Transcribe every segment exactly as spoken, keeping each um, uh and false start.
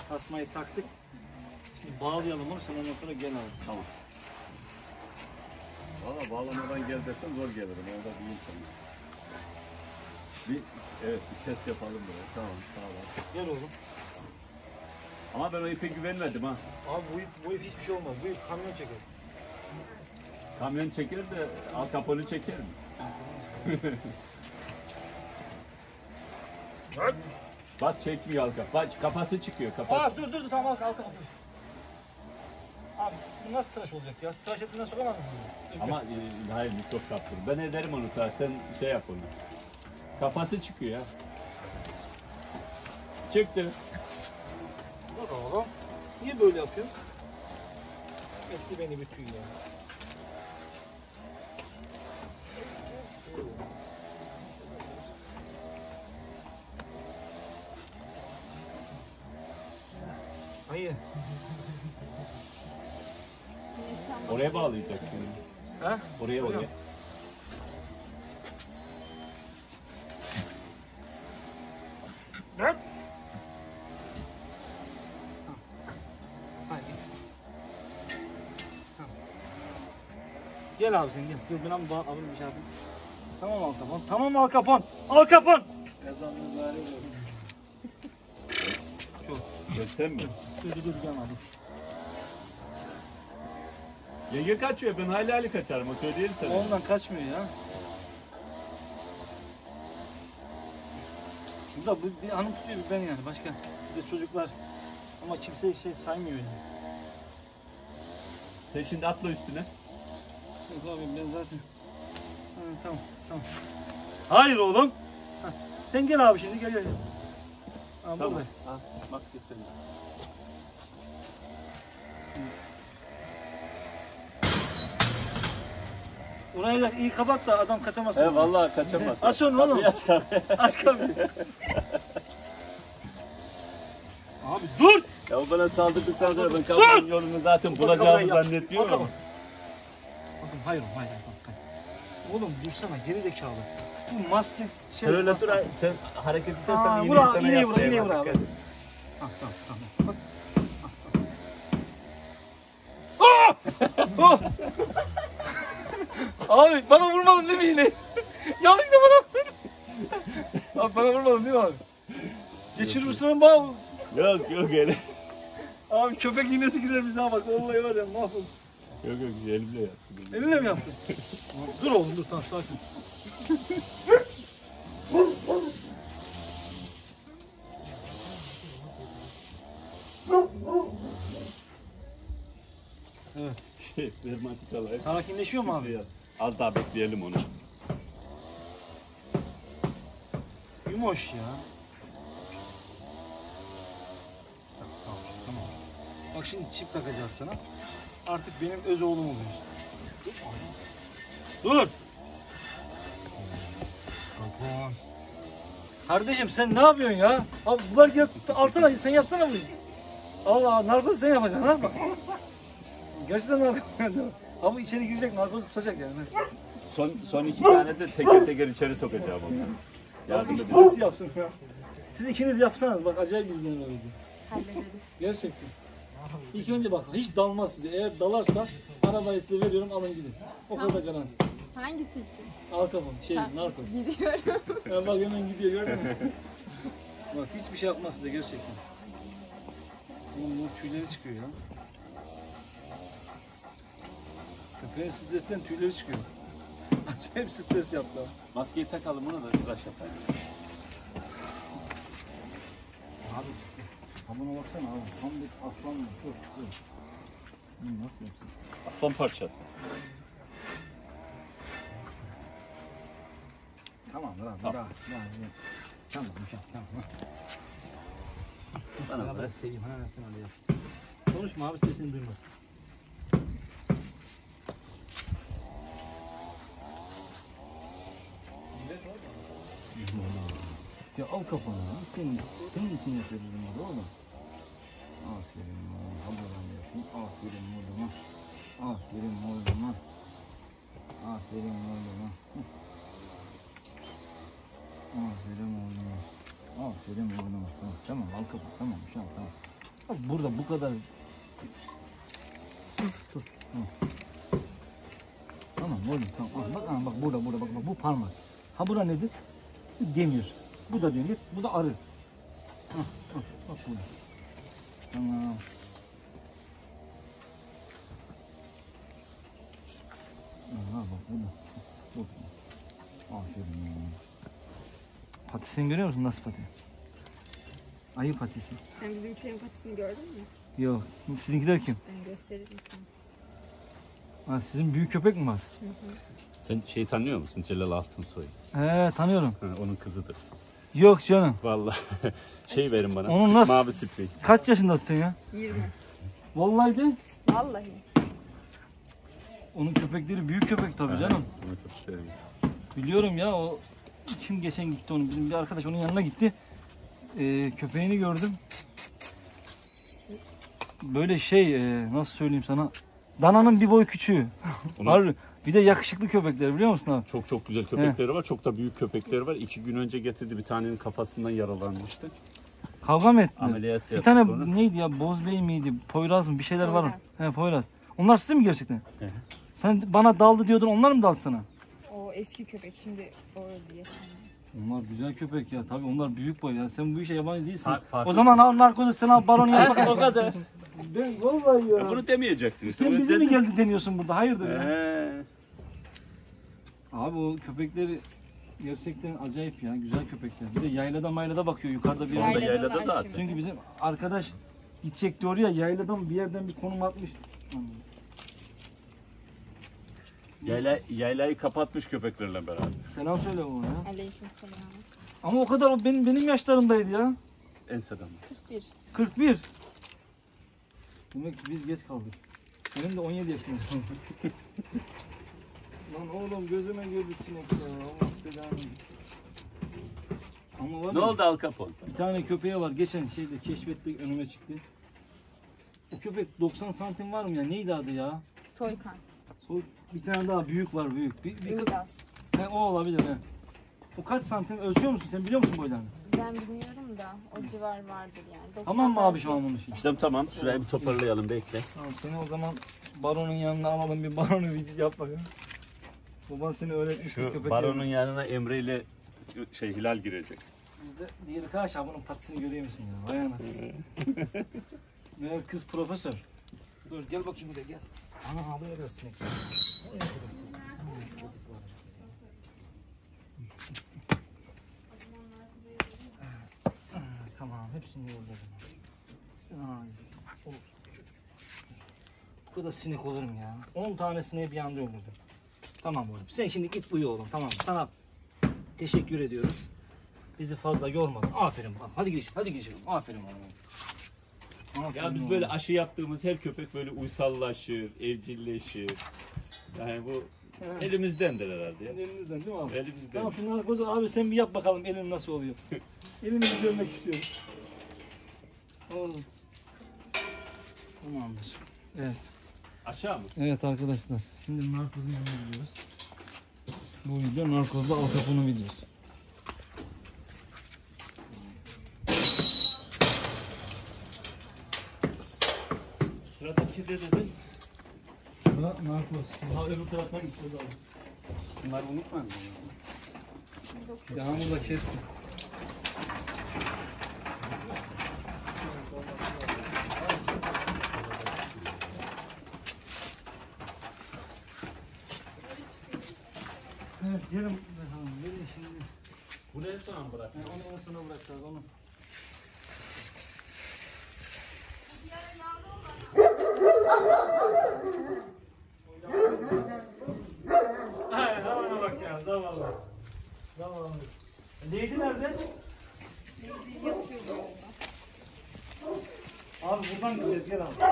Tasmayı taktık. Şimdi bağlayalım onu, sen ondan sonra gel abi. Tamam. Valla bağlamadan gel desem zor gelirim. Orada değil sana. Bir, evet bir ses yapalım böyle. Tamam sağ ol. Gel oğlum. Ama ben o ipe güvenmedim ha. Abi bu ip, bu ip hiçbir şey olmaz. Bu ip kamyon çeker. Kamyon çeker de Al Capone'u çeker mi? Bak. Bak çekmiyor Al Capone. Bak kafası çıkıyor. Kafası. Aa dur dur dur tamam al al al. Abi bu nasıl tıraş olacak ya? Tıraş ettiğinden sokamaz mısın? Ama e, hayır mikrop kaptır. Ben ederim onu ta. Sen şey yap onu. Kafası çıkıyor ya. Çıktı. Dur oğlum. Niye böyle yapıyorsun? Etti beni bir tüy ya. Hayır. Oraya bağlayacaksın. Ha? Oraya oraya. Bırak. Hadi. Gel abi sen gel. Dur ben abi abi bir şey yapayım. Tamam Al Capone. Tamam Al Capone. Al Capone. Kazandı bari bu. Çok. Görsem mi? Dur dur dur gel abi. Yenge kaçıyor. Ben hayli hayli kaçarım. O söyleyelim sana. Ondan kaçmıyor ya. Burada bu bir hanım tutuyor bir ben yani başka. Bir de çocuklar ama kimse şey saymıyor yani. Sen şimdi atla üstüne. Yok abi ben zaten. Ha, tamam tamam. Hayır oğlum. Ha, sen gel abi şimdi gel gel. Ha, Tamam. burada. Ha, maskesini. Orayı da iyi kapat da adam kaçamasın. He vallahi kaçamaz. Aç şunu oğlum. Aç kapıyı. Aç kapıyı. Abi dur. Ya o bana saldırdıktan sonra ben kapının yolunu zaten bulacağımı zannetmiyorum ama. Bakın hayır hayır. Bak, oğlum dursana geri zekalı. Bu maske şey. Sen öyle dur, sen hareket edersen Aa, iğneyi vur abi, sana iğneyi vur, yapmaya iğneyi bak, vur abi. dikkat et. Ah tamam tamam. Ah, ah. Abi bana vurmadın değil mi yine? Yanlışsa bana abi bana vurmadın değil mi abi? Geçirirsin bana. Yok yok öyle. Abi köpek iğnesi girer bize bak. Vallahi var ya mahvol. Yok yok elimle yaptım. Elinle mi yaptın? Dur oğlum dur tamam sakin. Evet. Şey, dermatik alayım. Sakinleşiyor mu abi? Az daha bekleyelim onu. Yumoş ya. Tamam, tamam. Bak şimdi çip takacağız sana. Artık benim öz oğlum oluyorsun. Dur. Dur. Kapon. Kardeşim sen ne yapıyorsun ya? Abi bunlar gel alsana sen yapsana bunu. Allah narkoz sen yapacaksın ha bak. Gerçekten narkoz. Abi içeri girecek narkoz tutacak yani. Son son iki tane de teker teker içeri sokacağım onları. Yardım edin. Nasıl yapsın ya? Siz ikiniz yapsanız bak acayip izlenir o video. Hallederiz. Gerçekten. İlk önce bak hiç dalmaz size. Eğer dalarsa arabayı size veriyorum alın gidin. O kadar garanti. Hangisi için? Al kapın şey Ha, narko. Gidiyorum. Ya bak hemen gidiyor gördün mü? Bak hiçbir şey yapmaz size gerçekten. Oğlum bu tüyleri çıkıyor ya. Köpeğin stresten tüyleri çıkıyor. Acayip stres yaptı. Maskeyi takalım ona da tıraş yapalım. Abi hamuna baksana abi. Tam bir aslan mı? Dur dur. Bunu nasıl yapsın? Aslan parçası. Tamam lan Tamam. daha daha iyi. Tamam müşah tamam. Bana Ben bırak. biraz seveyim ha sen hadi yap. Konuşma abi sesini duymaz. Ya al kafanı. Biz senin, senin için yapıyoruz bunları oğlum. Aferin oğlum. Hazırlanıyorsun. Aferin oğluma. Aferin oğluma. Aferin oğluma. Aferin oğluma. Aferin oğluma. Tamam, tamam al kafanı. Tamam, tamam, tamam. Bak burada bu kadar. Tut. Tamam. Tamam oğlum tamam. Al, bak, al, bak burada burada bak, bak bu parmak. Ha bura nedir? Demir. Bu da demir. Bu da arı. Hah, hah, bak burada. Tamam. Ha bak burada. Bak. Aferin ya. Patisini görüyor musun? Nasıl pati? Ayı patisi. Sen bizimkilerin patisini gördün mü? Yok. Sizinkiler kim? Ben gösteririm sana. Ha, sizin büyük köpek mi var? Hı hı. Sen şeyi tanıyor musun? Celal Altunsoy. He tanıyorum. Ha, onun kızıdır. Yok canım. Vallahi şey verin bana. Onun Onun nasıl- mavi sprey. Kaç yaşındasın ya? yirmi. Vallahi de. Vallahi. Onun köpekleri büyük köpek tabii Ha, canım. Onu çok seviyorum. Biliyorum ya o kim geçen gitti onun bizim bir arkadaş onun yanına gitti. Ee, köpeğini gördüm. Böyle şey e, nasıl söyleyeyim sana? Dananın bir boy küçüğü. Onun- Harbi. Bir de yakışıklı köpekler biliyor musun abi? Çok çok güzel köpekleri var. Çok da büyük köpekleri var. İki gün önce getirdi, bir tanenin kafasından yaralanmıştı. Kavga mı ettiler? Ameliyat Bir yaptık tane onu. neydi ya Bozbey miydi? Poyraz mı? Bir şeyler var. Poyraz. He Poyraz. Onlar sizin mi gerçekten? Hı hı. Sen bana daldı diyordun onlar mı daldı sana? O eski köpek şimdi o öldü yaşamıyor. Onlar güzel köpek ya. Tabii onlar büyük boy ya. Sen bu işe yabancı değilsin. Fark- fark- o zaman al narkozu sen al baronu yap. o kadar. Ben vallahi ya. Ya bunu demeyecektin. Sen bize mi geldi deniyorsun burada? Hayırdır ya? Ee, Abi o köpekleri gerçekten acayip ya. Güzel köpekler. Bir de yaylada maylada bakıyor yukarıda bir Şu anda yerde. Yayladan yaylada arşiv. zaten. Çünkü bizim arkadaş gidecek diyor ya yayladan bir yerden bir konum atmış. Yayla, yaylayı kapatmış köpeklerle beraber. Selam söyle ona ya. Aleykümselam. Ama o kadar o benim benim yaşlarımdaydı ya. Enseden. kırk bir. kırk bir. Demek ki biz geç kaldık. Benim de on yedi yaşındayım. Lan oğlum gözüme girdi sinek ya. Allah belanı. Ama var Ne ya, oldu Al Capone? bir tane köpeğe var. Geçen şeyde keşfettik önüme çıktı. O köpek doksan santim var mı ya? Neydi adı ya? Soykan. O bir tane daha büyük var büyük. Bir, bir, Ilgaz. he, o olabilir he. O kaç santim ölçüyor musun? Sen biliyor musun boylarını? Ben bilmiyorum da o civar vardır yani. doksan Tamam mı abi belki. şu an bunun için? İşte tamam. Şurayı bir toparlayalım, bekle. Tamam seni o zaman baronun yanına alalım bir baronu bir yap bakayım. Baban seni öğretmiş Şu baronun yanına Emre ile şey Hilal girecek. Bizde diğeri kaç ya bunun patisini görüyor musun ya? Vay anasını. Meğer kız profesör. Dur gel bakayım buraya gel. Ana abi öyle sinek. Tamam hepsini yolladım. Ay, olur. Bu kadar sinek olur mu ya? on tane sineği bir anda öldürdüm. Tamam oğlum. Sen şimdi git uyu oğlum. Tamam. Sana teşekkür ediyoruz. Bizi fazla yormadın. Aferin bak. Hadi geçelim. Hadi geçelim. Aferin oğlum. Aferin Ya biz oğlum. böyle aşı yaptığımız her köpek böyle uysallaşır, evcilleşir. Yani bu elimizdendir herhalde ya. Senin elinizden değil mi abi? Elimizden. Tamam şimdi narkozu abi sen bir yap bakalım elin nasıl oluyor. Elini bir görmek istiyorum. Oğlum. Tamamdır. Evet. Aşağı mı? Evet arkadaşlar. Şimdi narkozun yanına gidiyoruz. Bu video narkozla Al Capone'un videosu. Sıradaki de dedin. Bura narkoz. Ha öbür taraftan gideceğiz abi. Bunları unutma. Yağmurla kestim. Evet gelin bakalım. Gelin şimdi. Bu ne sonra mı bırak? Yani onu en sona bırakacağız onu. Ay havana bak ya zavallı. Zavallı. Neydi nerede? Yatıyor yolda. Abi buradan gideceğiz gel abi.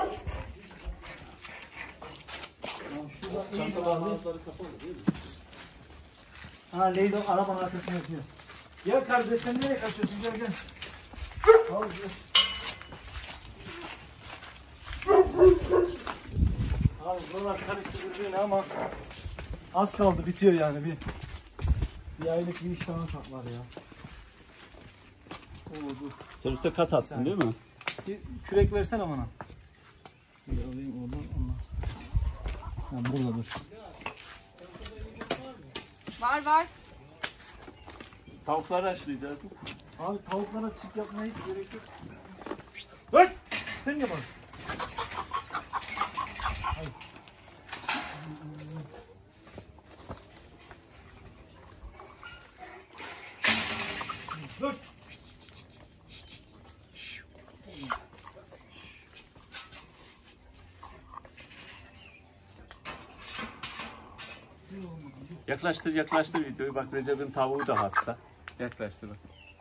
Abi şuradan iyi abi. kapalı değil mi? Ha Leydo arabanın arkasına yatıyor. Gel kardeş sen nereye kaçıyorsun gel gel. Al gel. Abi buralar karıştı birbirine ama az kaldı bitiyor yani bir. Bir aylık bir iş daha var ya. Oo dur. Sen üstte kat attın değil mi? Bir kürek versene bana. Bir alayım oradan ondan. Ha, burada dur. Var var. Tavukları haşlayacağız. Abi tavuklara çift yapmaya hiç gerek yok. Dur! Sen yapalım. Dur! Yaklaştır yaklaştır videoyu. Bak Recep'in tavuğu da hasta. Yaklaştır bak.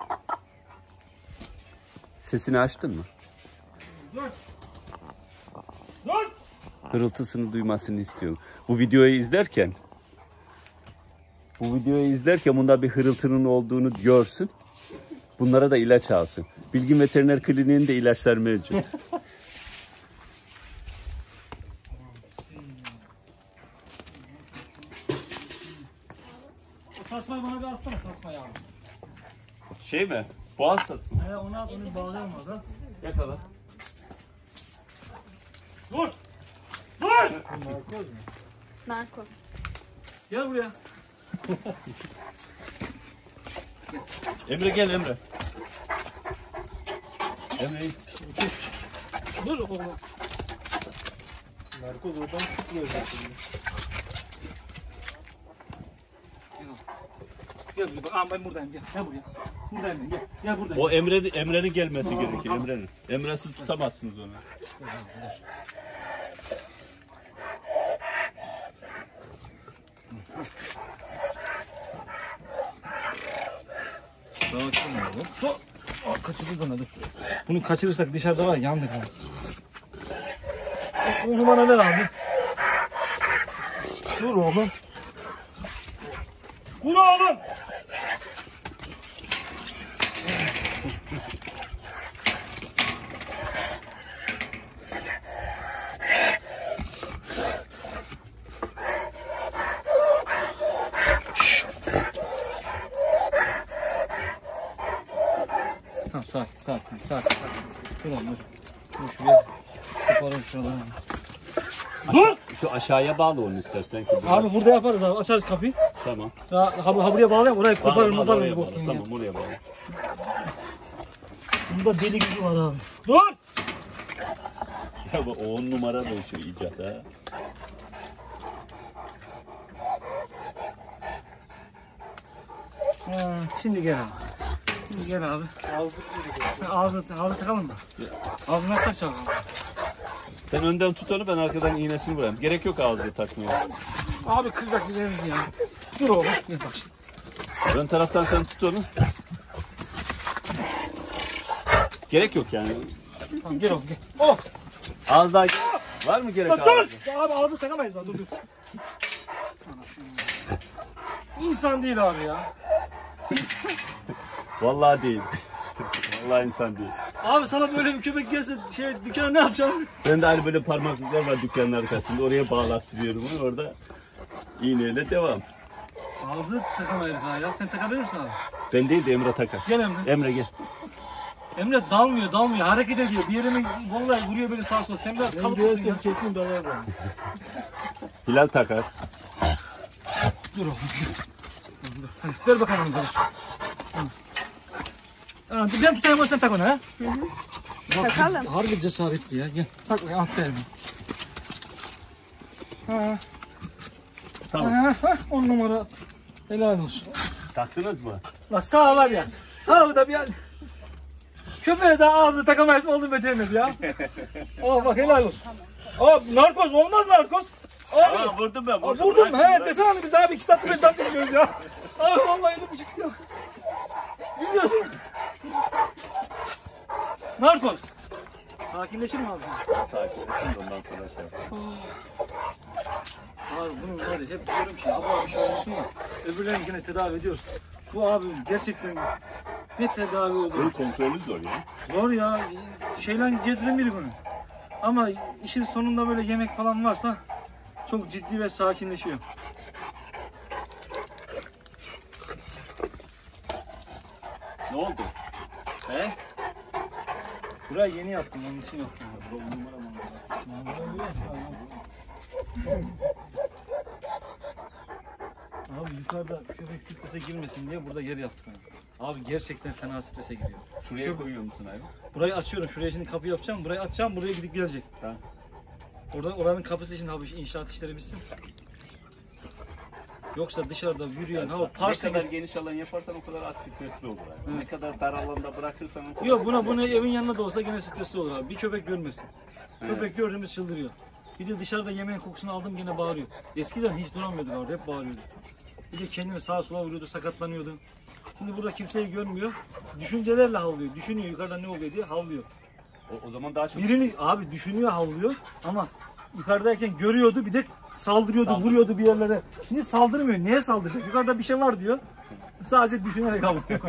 Sesini açtın mı? Dur! Dur! Hırıltısını duymasını istiyorum. Bu videoyu izlerken bu videoyu izlerken bunda bir hırıltının olduğunu görsün. Bunlara da ilaç alsın. Bilgin Veteriner Kliniğinde ilaçlar mevcut. O tasmayı bana bir atsana tasmayı abi. Şey mi? Boğaz tatlı. He onu at onu bağlayalım orada. Yakala. Dur! Dur! Narkoz. Gel buraya. Emre gel Emre. Emre. Dur oğlum. Narkoz oradan çıkıyor zaten. Gel buraya. Bak, aa, ben buradayım gel. Gel buraya. Buradayım ben gel. Gel buradayım. O Emre Emre'nin gelmesi gerekir Emre'nin. Emre'siz tutamazsınız onu. Sakin ol. So. Aa, kaçırdık onu dur. Bunu kaçırırsak dışarıda var yandık abi. Onu bana ver abi. Dur oğlum. Dur oğlum. Tamam sakin sakin sakin. Dur oğlum dur. Dur şuraya. Koparalım şuradan. Dur! Şu aşağıya bağla onu istersen ki. Abi burada yaparız abi. Açarız kapıyı. Tamam. Ya ha, ha buraya bağlayalım. Orayı koparır Bağla, koparır. oraya bu bağla. bakayım Tamam ya. oraya bağla. Bunda deli gücü var abi. Dur! Ya bu on numara da şu icat ha. Ha, şimdi gel abi. Şimdi gel abi. Ağzı, ağzı takalım mı? Ağzını nasıl takacağım abi? Sen önden tut onu, ben arkadan iğnesini vurayım. Gerek yok ağzı takmaya. Abi kıracak gideriz ya. Dur oğlum. Gel bak şimdi. Ön taraftan sen tut onu. Gerek yok yani. Tamam gel oğlum gel. Oh! Az daha var mı gerek Dur! ağzı? Dur! Abi ağzı takamayız lan dur dur. İnsan değil abi ya. Vallahi değil. Vallahi insan değil. Abi sana böyle bir köpek gelse şey dükkana ne yapacaksın? Ben de hani böyle parmaklıklar var dükkanın arkasında. Oraya bağlattırıyorum onu. Orada iğneyle devam. Ağzı takamayız daha ya. Sen takabilir misin abi? Ben değil de Emre takar. Gel Emre. Emre gel. Emre dalmıyor dalmıyor. Hareket ediyor. Bir yerimi vallahi vuruyor böyle sağa sola. Sen biraz Ben kalıplısın ya. görsem kesin dalar bana. Hilal takar. Dur oğlum. Dur. Hadi ver bakalım onu. Ha, ben tutayım o sen tak onu ha. Bak, Takalım. harbi cesaretli ya. Gel. Tak bakayım aferin. Ha, Tamam. ha, ha, on numara. Helal olsun. Taktınız mı? La sağ var ya. Ha bu da bir köpeğe de ağzını takamayız oldu beteriniz ya. Aa bak helal olsun. Aa narkoz olmaz narkoz. Abi. Aa, vurdum ben. Aa, Vurdum, vurdum Bırak, he bırak. desene hani biz abi iki saattir beni tam çekiyoruz ya. Abi vallahi elim çıktı ya. Biliyorsun. Narkoz. Sakinleşir mi abi? Sakinleşsin de ondan sonra şey yapalım. Abi bunun var ya hep diyorum ki abi bir şey olmasın ya. Öbürlerini yine tedavi ediyoruz. Bu abi gerçekten ne tedavi oldu. Bunun kontrolü zor ya. Zor ya. Şeyler gezdiremiyor bunu. Ama işin sonunda böyle yemek falan varsa çok ciddi ve sakinleşiyor. Ne oldu? He? Burayı yeni yaptım, onun için yaptım. Abi yukarıda köpek strese girmesin diye burada yer yaptık onu. Abi gerçekten fena strese giriyor. Şuraya koyuyor musun abi? Burayı açıyorum, şuraya şimdi kapı yapacağım, burayı açacağım, buraya gidip gelecek. Tamam. Orada oranın kapısı için abi inşaat işleri bitsin. Yoksa dışarıda yürüyen hava Ne parsa kadar gibi. geniş alan yaparsan o kadar az stresli olur abi. Ne kadar dar alanda bırakırsan o kadar... Yok buna bunu evin yanında da olsa gene stresli olur abi. Bir köpek görmesin. Evet. Köpek gördüğümüz çıldırıyor. Bir de dışarıda yemeğin kokusunu aldım gene bağırıyor. Eskiden hiç duramıyordu abi, hep bağırıyordu. Bir de kendini sağa sola vuruyordu, sakatlanıyordu. Şimdi burada kimseyi görmüyor. Düşüncelerle havlıyor. Düşünüyor yukarıda ne oluyor diye havlıyor. O, o zaman daha çok... Birini abi düşünüyor havlıyor ama yukarıdayken görüyordu, bir de saldırıyordu, Saldırı. vuruyordu bir yerlere. Niye saldırmıyor? Niye saldıracak? Yukarıda bir şey var diyor. Sadece düşünerek havlıyor.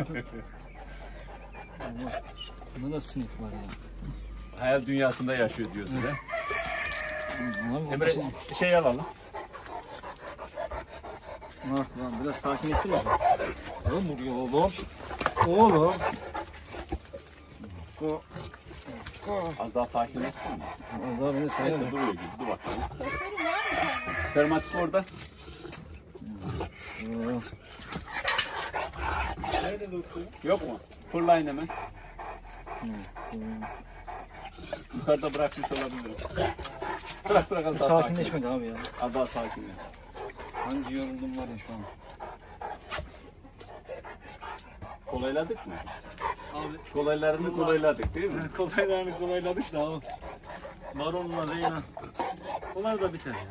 Allah. Bunda da sinek var ya. Hayal dünyasında yaşıyor diyorsun ha. Abi, o da Emre şimdi- şey alalım. Ha, lan biraz sakinleştir bakalım. Oğlum vuruyor oğlum. Oğlum. O, Az daha sakinleşsin mi? az daha beni sayalım. Neyse duruyor gibi. Dur bakalım. Köpeğim var mı? Termatik orada. Nerede doktor? Yok mu? Fırlayın hemen. Yukarıda bırakmış olabilirim. Bırak bırak az daha sakinleş. Sakinleşmedi abi ya. Az daha sakinleş. Hangi yoruldum var ya şu an. Kolayladık mı? Abi Kolaylarını kolayladık değil mi? kolaylarını kolayladık da abi. Baronla Reyna. Onlar da biter ya.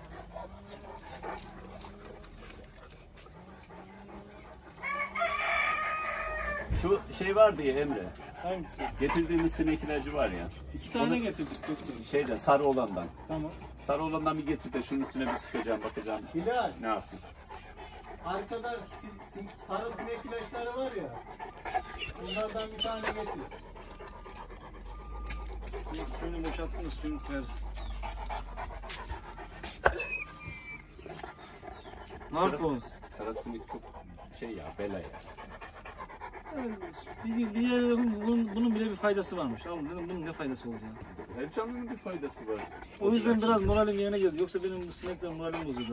Şu şey vardı ya Emre. Hangisi? Getirdiğimiz sinek ilacı var ya. İki tane getirdik doktor. Şeyden sarı olandan. Tamam. Sarı olandan bir getir de şunun üstüne bir sıkacağım bakacağım. Hilal, Ne yapayım? arkada si- si- sarı sinek ilaçları var ya. Bunlardan bir tane getir. Suyunu boşalttın da suyunu koyarsın. Narkoz. Kara sinek çok şey ya bela ya. Bir, bir yere bunun, bunun bile bir faydası varmış. Oğlum dedim bunun ne faydası olur ya. Her canlının bir faydası var. O yüzden biraz moralim yerine geldi. Yoksa benim bu sinekler moralim bozuldu.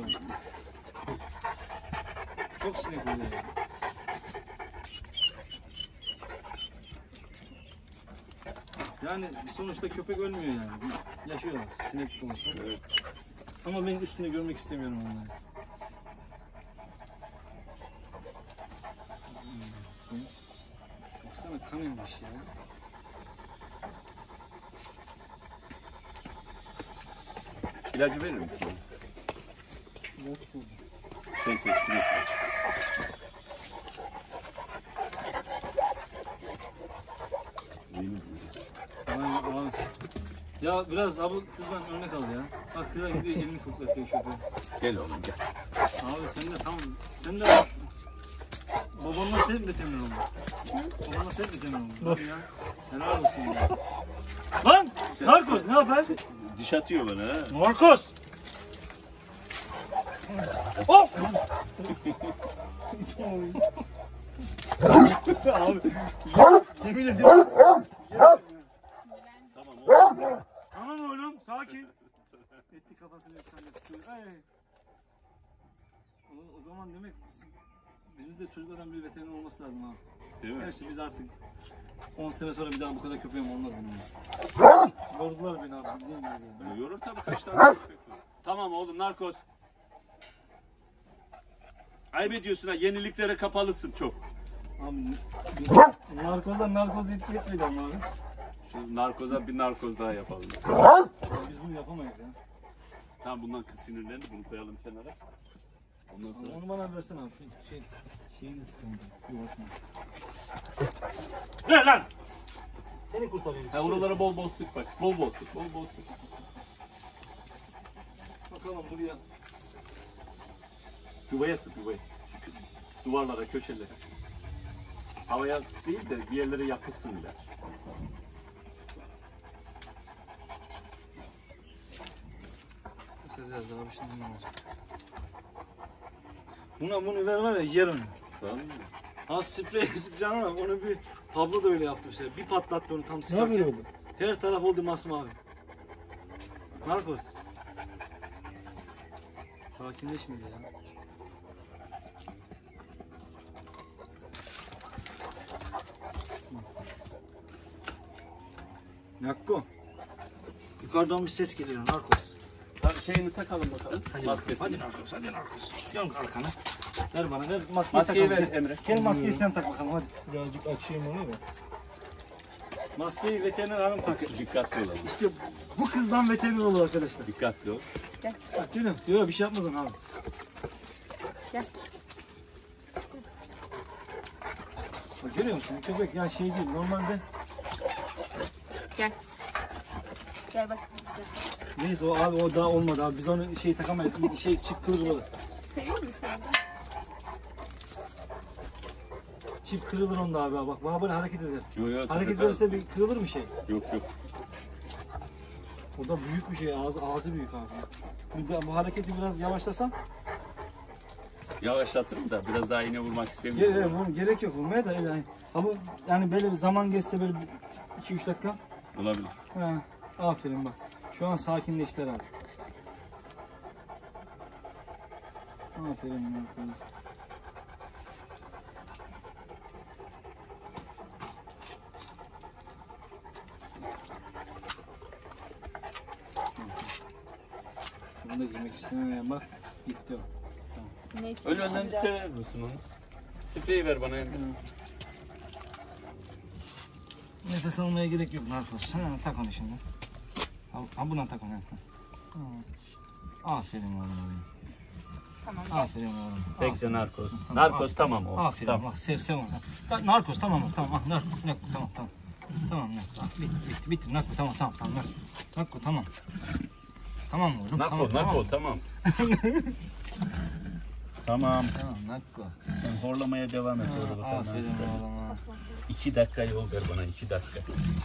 Çok sinek oluyor. ya. Yani sonuçta köpek ölmüyor yani. Yaşıyorlar. Sinek konusunda. Evet. Ama ben üstünde görmek istemiyorum onları. Hmm. Baksana kan emmiş ya. İlacı verir misin? Şey şey sinek. Yeni Ay, ay. Ya biraz abi kızdan örnek al ya. Bak kıza gidiyor elini koklatıyor şöyle. Gel oğlum gel. Abi sen de tamam. Sen de babanla sen mi temin oldun? Babanla sen mi temin oldun? Lan ya. Helal olsun ya. Lan! Narkoz ne haber? Diş atıyor bana ha. Narkoz! Hop! Abi yemin ediyorum. Tamam oğlum. Tamam oğlum sakin. Etti kafasını efsane. Ay. O, o zaman demek bizim, bizim de çocuklardan bir veteriner olması lazım ha. Değil mi? Gerçi biz artık on sene sonra bir daha bu kadar köpeğim olmaz benim. Yordular beni abi. Bildiğin gibi. Ben- Yorur tabii kaç tane köpek var. Tamam oğlum narkoz. Ayıp ediyorsun ha yeniliklere kapalısın çok. Abi narkozdan narkoz etki etmedi ama abi. Şu narkoza bir narkoz daha yapalım. Biz bunu yapamayız ya. Tamam bundan kız sinirlendi bunu koyalım kenara. Ondan sonra Onu bana versene abi. Şu şey, şeyini sıkıntı. Yuvasını. ver lan. Seni kurtarıyoruz. Ha oralara bol bol sık bak. Bol bol sık. Bol bol sık. Bakalım buraya. Yuvaya sık yuvaya. Şu kö- duvarlara, köşelere. Havaya değil de bir yerlere yapışsın ilaç. Bakacağız abi şimdi ne olacak. Buna bunu ver var ya yer onu. Tamam mı? Ha sprey sıkacaksın ama onu bir Pablo da öyle yaptı işte. Bir patlattı onu tam Ne sıkarken. böyle oldu? Her taraf oldu masmavi. Narkos. Sakinleşmedi ya. Nakko. Yukarıdan bir ses geliyor Narkos. Tabii şeyini takalım bakalım. Hadi Maskesini. Hadi Narkos, hadi Narkos. Yan kalkanı. Ver bana, ver maskeyi, Maskeyi takalım. ver Emre. Gel maskeyi sen tak bakalım hadi. Birazcık açayım onu da. Maskeyi veteriner hanım taksın. Dikkatli olalım. İşte bu kızdan veteriner olur arkadaşlar. Dikkatli ol. Bak görüyor musun? Yok bir şey yapmadın abi. Gel. Bak görüyor musun? Köpek ya şey değil normalde. Gel. Gel bak. Neyse o abi o daha olmadı abi. Biz onu şey takamayız. Şey çip kırılır olur. Seviyor musun sen de? Çip kırılır onda abi. Bak bana böyle hareket eder. Yo, yo, Hareket tabii, ederse bir kırılır mı şey? Yok yok. O da büyük bir şey. Ağzı, ağzı büyük abi. Bir de bu hareketi biraz yavaşlasam. Yavaşlatırım da biraz daha iğne vurmak Ge istemiyorum. evet, bunun gerek yok vurmaya da öyle. Yani. Ama yani böyle bir zaman geçse böyle iki üç dakika. Olabilir. Ha, aferin bak. Şu an sakinleştiler abi. Aferin arkadaşlar. Bunu da yemek istemem bak. Gitti o. Neyse. Önünden biraz- sever misin onu? Spreyi ver bana Emre. Nefes almaya gerek yok narkoz. Ha, tak onu şimdi. Ha, ha bundan tak onu. Ha. Aferin oğlum benim. Tamam. Gel. Aferin oğlum. Bekle narkoz. Narkoz tamam o. Aferin Tamam. bak sev sev onu. Ta- Narkoz tamam mı? Tamam ah, narkoz narkoz tamam tamam. Tamam narkoz. Ah, bitti bitti bitti narkoz tamam tamam tamam narkoz. Narkoz tamam. Tamam mı oğlum? Narko, tamam, narko tamam. tamam. Tamam. Tamam narkoz. Sen horlamaya devam et orada bakalım. Aferin oğlum ha. İki dakika yol ver bana iki dakika.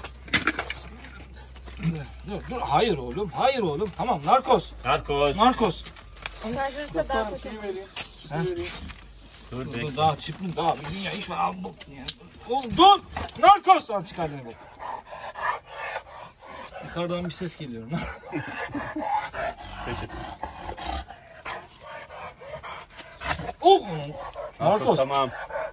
Dur dur hayır oğlum hayır oğlum tamam narkoz. Narkoz. Narkoz. Şarjörse daha kötü. Ha? Dur Dur, bekle. dur daha çıkmış daha bir dünya iş var abi bu. ya. Oğlum dur! Narkoz! Al çıkardın bu. Yukarıdan bir ses geliyor. Teşekkür. Oh! Narkoz Narkoz. tamam.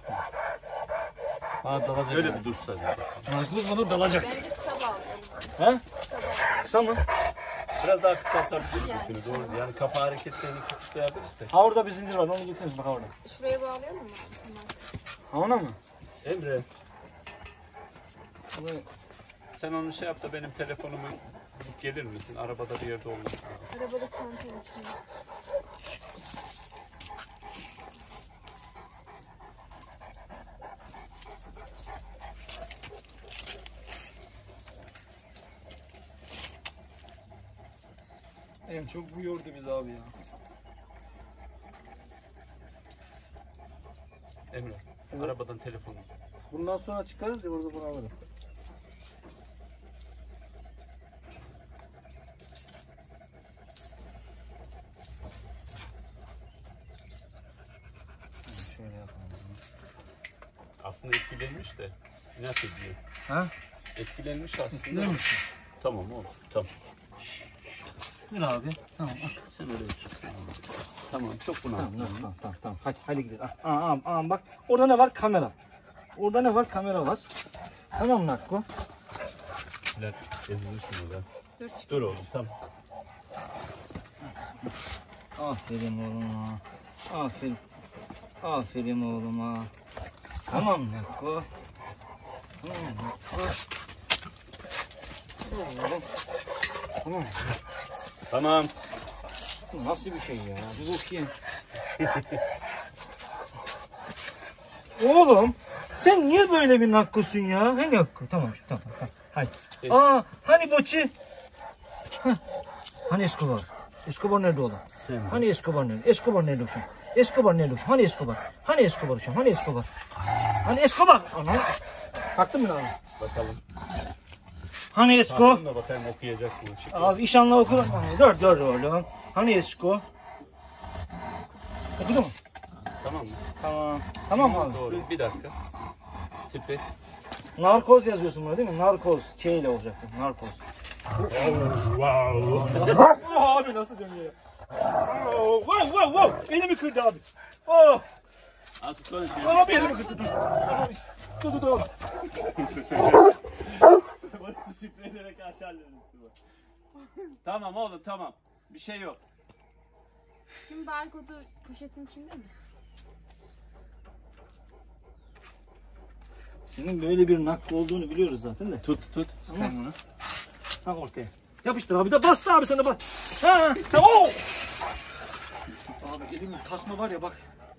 Ha dalacak. Öyle bir dursa. Narkoz bana dalacak. Bence kısa bağlı. He? Kısa mı? Biraz daha kısaltabilir misiniz? Doğru. Yani kafa hareketlerini kısıtlayabilirsek. Ha orada bir zincir var onu getiririz bak orada. Şuraya bağlayalım mı? Tamam. Ha ona mı? Emre Bunu- sen onu şey yap da benim telefonumu bulup gelir misin? Arabada bir yerde olmaz. Arabada çantanın içinde. En çok bu yordu bizi abi ya. Emre arabadan telefonu. Bundan sonra çıkarız ya orada bunu alırım. Şöyle yapalım. Aslında etkilenmiş de inat ediyor. Ha? Etkilenmiş aslında. Etkiler misin? Tamam oldu. Tamam. Dur abi. Tamam. Sen öyle otursun. Tamam çok bunu Tamam, tamam, tamam, tamam, tamam. Hadi, hadi gidelim. Aa, aa, aa, bak, orada ne var? Kamera. Orada ne var? Kamera var. Tamam Nakko. Bilal ezilirsin orada. Dur çık. Dur oğlum tamam. Aferin oğluma. Aferin. Aferin oğluma. Tamam Nakko. Tamam Nakko. Oğlum. Tamam. Tamam. Bu nasıl bir şey ya? Bir bakayım. Oğlum sen niye böyle bir nakkosun ya? Hani nakko? Tamam tamam tamam. Hadi. Evet. Aa hani Boçi? Hah. Hani Escobar? Escobar nerede oğlum? Sen. Hani Escobar nerede? Escobar nerede şu an? Escobar nerede şu an? Hani Escobar? Hani Escobar şu an? Hani Escobar? Hani Escobar? Ana. Kalktın mı abi? Bakalım. Hani Esko? Baktım da bakayım okuyacak mı? Çık. Abi inşallah okur. Dur dur oğlum. Hani Esko? Okudu mu? Tamam mı? Tamam. Tamam mı abi? Doğru. Bir dakika. Tipi. Narkoz yazıyorsun buna değil mi? Narkoz. K ile olacaktı. Narkoz. Wow. Abi nasıl dönüyor ya? Oh, wow wow wow. Elimi kırdı abi. Oh. Al tut böyle şey. Abi elimi kırdı. Dur. Dur dur dur. Bu spreylere karşı hallederiz bu. Tamam oğlum tamam. Bir şey yok. Şimdi barkodu poşetin içinde mi? Senin böyle bir nakli olduğunu biliyoruz zaten de. Tut tut. Tamam bunu. Tam ortaya. Yapıştır abi de bastı abi sen de bas. Ha tamam. Oh! Abi elimin tasma var ya bak.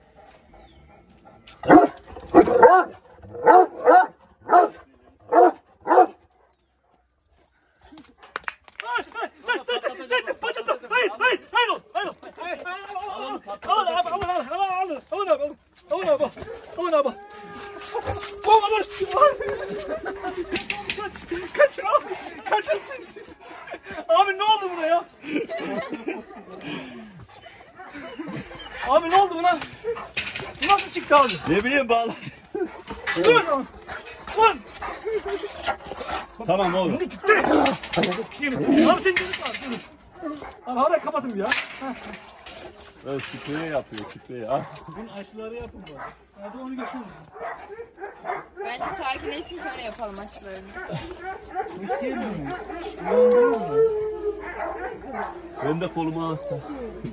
Hayır, hayır, hayır ol, hayır ol. Alın abi, alın, alın, alın, alın, alın abi, alın, alın abi, alın abi. Bu kadar sıkı var. Kaç, kaçın abi, kaçın siz. Abi ne oldu buna ya? Abi ne oldu buna? Bu nasıl çıktı abi? Ne bileyim bağla. Dur lan. Lan. Tamam oğlum. Gitti. Abi sen gözük var. Abi orayı kapatın ya. Evet, sprey yapıyor sprey. Al. Bunun aşıları yapın bari. Hadi onu götürün. Bence sakinleşsin sonra yapalım aşılarını. Hoş geldin. Ben de koluma attım.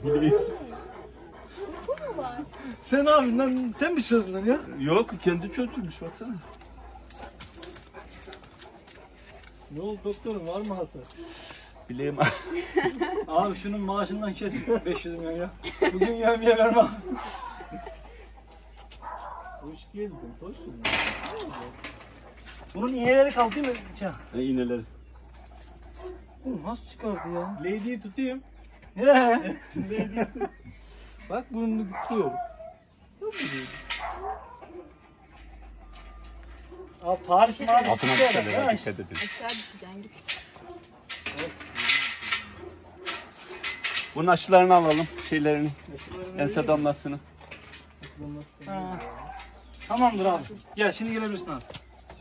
Sen abi lan sen mi çözdün lan ya? Yok kendi çözülmüş baksana. Ne oldu doktorum var mı hasar? Bileyim. Abi şunun maaşından kes beş yüz milyon ya. Bugün yemeğe verme. Hoş geldin. Hoş geldin. Bunun iğneleri kaldı değil mi? Can? Ne iğneleri. Bu nasıl çıkardı ya? Lady'yi tutayım. He. Bak bunu tutuyor. Abi Paris mi abi? Altına dikkat dikkat edin. Aşağı düşeceksin git. Bunun aşılarını alalım. Şeylerini. Ense damlasını. Ha. Tamamdır abi. Gel şimdi gelebilirsin abi.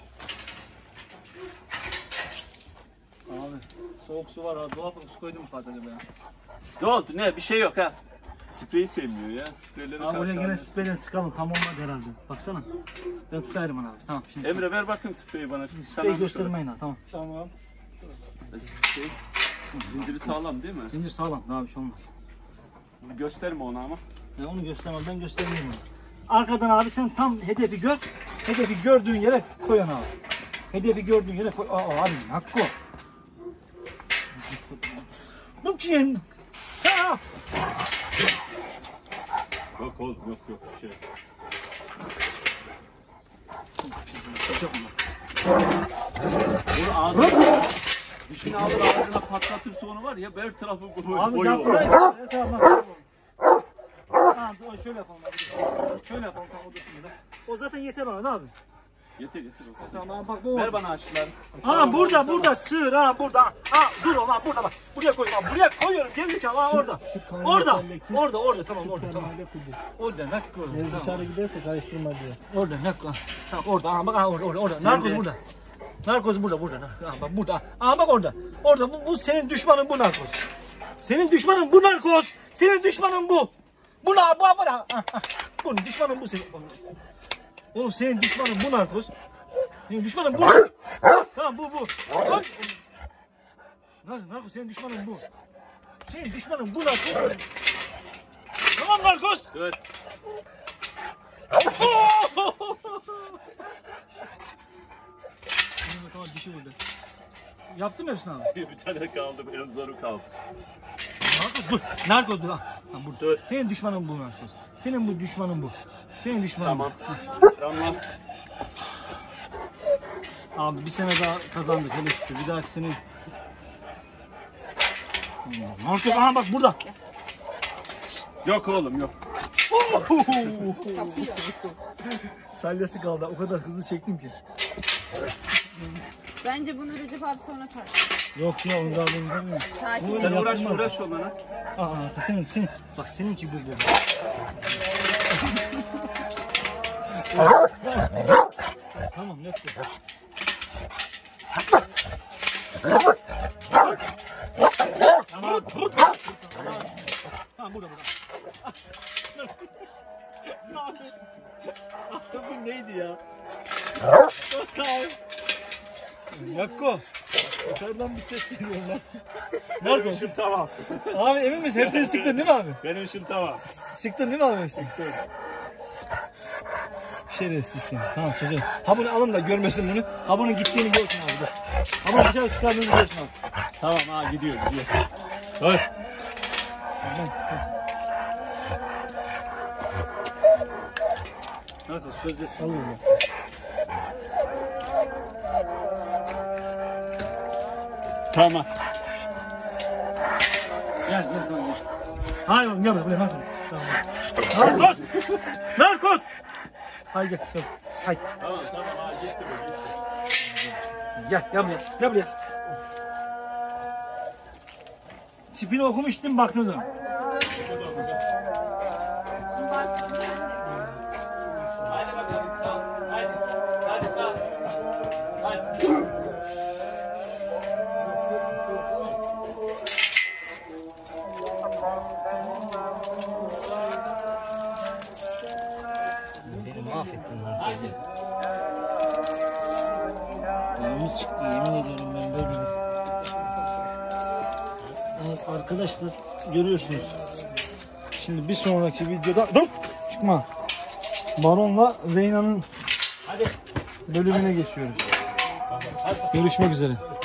Abi soğuk su var abi. Dolapta su koydum mu Fatih'e be? Ne oldu ne bir şey yok ha. Spreyi sevmiyor ya. Spreyleri Abi oraya karşı gene hallederiz. spreyden sıkalım. Tam olmadı herhalde. Baksana. Ben tutayım abi. Tamam şimdi. Emre ver bakayım spreyi bana. Spreyi göstermeyin ha. Tamam. Tamam. Şey, zinciri sağlam değil mi? Zincir sağlam. Daha bir şey olmaz. Bunu gösterme ona ama. Ya onu göstermem. Ben göstermeyeyim onu. Arkadan abi sen tam hedefi gör. Hedefi gördüğün yere koy onu abi. Hedefi gördüğün yere koy. Aa abi hakkı o. Bu kim? Ha! Yok oğlum yok yok bir şey. Bunu ağzına düşün ağzına ağzına patlatırsa onu var ya her tarafı boyu Abi boyu yaptın. olur. Evet tamam. Tamam dur, şöyle yapalım abi. Şöyle yapalım tamam o dursun burada. O zaten yeter ona da abi. Yeter yeter olsun. Tamam abi bak bu. Ver bana aşıları. Ha burada burada sığır ha burada. Ha dur oğlum burada bak. Buraya koy bak. Buraya koyuyorum. Geri çal ha orada. Orada. Orada orada tamam orada tamam. Orada ne koy. Tamam. Dışarı giderse karıştırma diye. Orada ne koy. Tamam orada ha bak ha orada orada. orada. Narkoz burada. Narkoz burada burada. Ha bak burada. Ha bak orada. Orada bu, bu senin düşmanın bu narkoz. Senin düşmanın bu narkoz. Senin düşmanın bu. Bu ne bu bu ne? Bunun düşmanın bu senin. Oğlum senin düşmanın bu narkoz. Senin düşmanın bu. Tamam bu bu. Bak. Narkoz, narkoz senin düşmanın bu. Senin düşmanın bu narkoz. Tamam narkoz. Dur. Tamam dişi burada. Yaptın mı hepsini abi? Bir tane kaldı en zoru kaldı. Narkoz dur. Narkoz dur ha. Tamam burada. Dur. Senin düşmanın bu narkoz. Senin bu düşmanın bu. Senin düşmanın Tamam. bu. Tamam. Abi bir sene daha kazandık hele şükür. Bir dahaki sene. Narkoz aha bak burada. Yok oğlum yok. Salyası kaldı. O kadar hızlı çektim ki. Bence bunu Recep abi sonra tak. Yok ya onu daha ben bilmiyorum. Sakin Sen ol. uğraş uğraş onlara. Aa, aa senin senin. Bak seninki bu bu. Tamam net. Tamam. Tamam burada burada. Bu neydi ya? Yakko. Yukarıdan bir ses geliyor lan. Narko. işim tamam. Abi emin misin? Hepsini sıktın değil mi abi? Benim işim tamam. Sıktın değil mi abi hepsini? Şerefsizsin. Tamam çocuğum. Ha bunu alın da görmesin bunu. Ha bunun gittiğini görsün abi. Dur. Ha bunu dışarı çıkardığını görsün abi. Tamam ha gidiyor gidiyor. Dur. Narko sözde salıyorum ya. Tamam. Gel gel tamam gel. Hayır oğlum gel buraya Narko. Tamam. Narkos! Narkos! Haydi gel. Gel. Haydi. Tamam tamam ha gitti bu gitti. Gel gel buraya. Gel buraya. Çipini okumuş değil mi baktığınız zaman? Hadi bakalım kalk. Hadi. Hadi kalk. Hadi. Beni mahvettin Narkos. Canımız çıktı yemin ediyorum ben böyle bir... Evet arkadaşlar görüyorsunuz. Şimdi bir sonraki videoda... Dur! Çıkma! Baron'la Zeyna'nın bölümüne geçiyoruz. Görüşmek üzere.